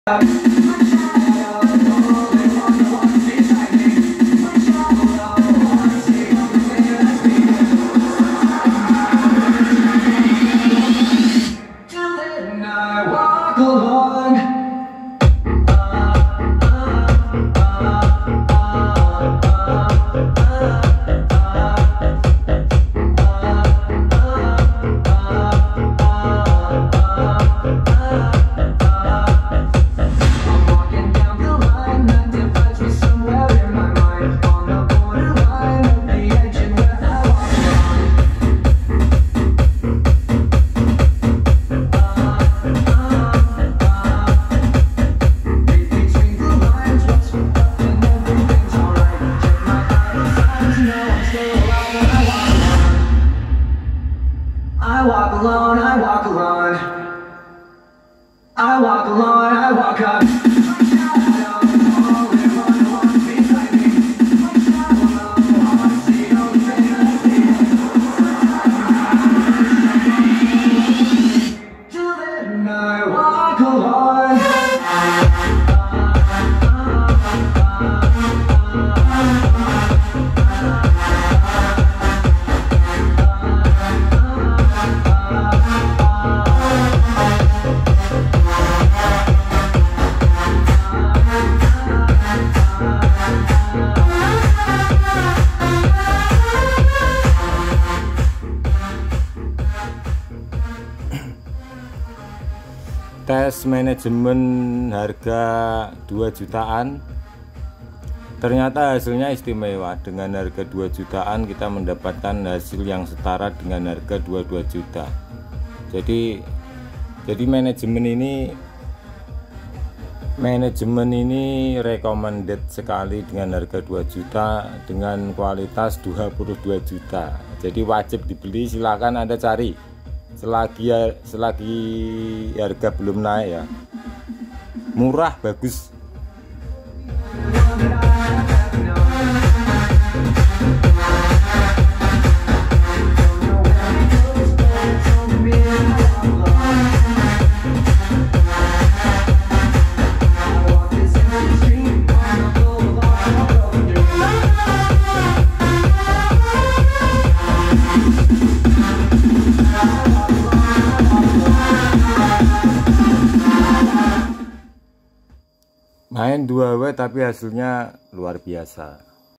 I walk alone, I walk alone. I walk alone, I walk up. Till then I walk alone. Tes manajemen harga 2 jutaan, ternyata hasilnya istimewa. Dengan harga 2 jutaan kita mendapatkan hasil yang setara dengan harga 22 juta. Jadi manajemen ini recommended sekali dengan harga 2 juta dengan kualitas 22 juta. Jadi wajib dibeli, silakan Anda cari selagi harga belum naik ya. Murah, bagus. Main 2W tapi hasilnya luar biasa.